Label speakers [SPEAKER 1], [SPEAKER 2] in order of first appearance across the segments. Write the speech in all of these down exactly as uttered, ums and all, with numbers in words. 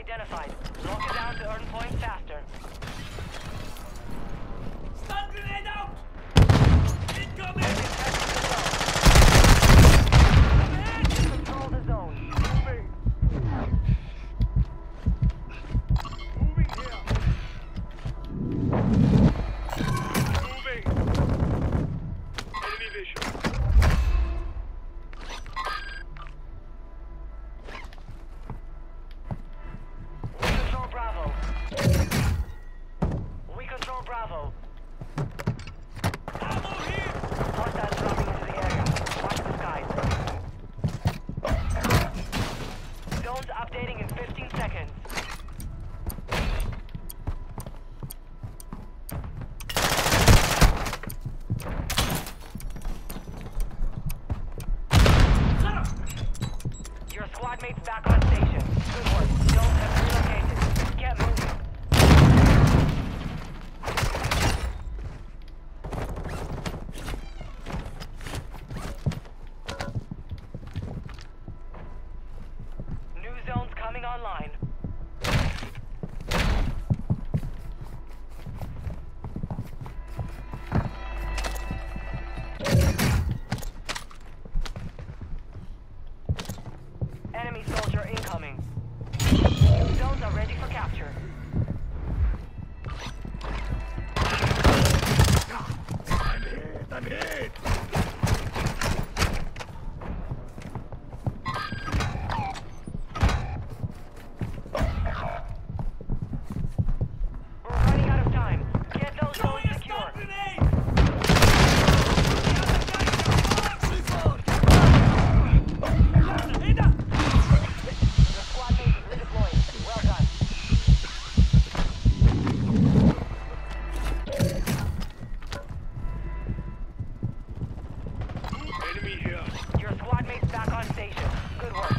[SPEAKER 1] identified. Lock it down to earn points faster.
[SPEAKER 2] Stun grenade out! Incoming!
[SPEAKER 1] Control the zone.
[SPEAKER 3] Moving. Moving here. Moving. Enemy vision.
[SPEAKER 1] We control Bravo. We control Bravo.
[SPEAKER 2] Ammo here!
[SPEAKER 1] Hostiles dropping into the area. Watch the skies. Zones updating in fifteen seconds. Your squad mates back on station. Good work. Zones have relocated. Get moving. New zones coming online. Enemy soldier incoming. Zones are ready for capture.
[SPEAKER 3] I'm hit. I'm hit.
[SPEAKER 1] We're running out of time. Get those zones
[SPEAKER 2] Throwing a
[SPEAKER 1] secure.
[SPEAKER 2] stun grenade!
[SPEAKER 1] Your squad mates is redeploying. Well done.
[SPEAKER 3] Enemy here.
[SPEAKER 1] Your squad mates back on station. Good work.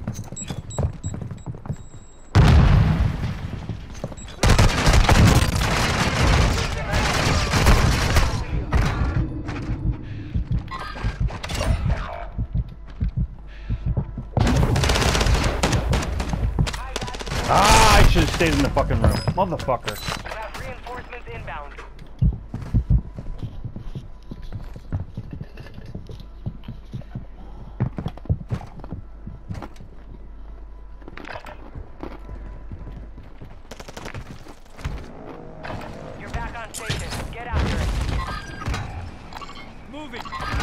[SPEAKER 4] Ah, I should have stayed in the fucking room. Motherfucker.
[SPEAKER 1] You have reinforcements inbound. You're back on station. Get after it.
[SPEAKER 2] Moving!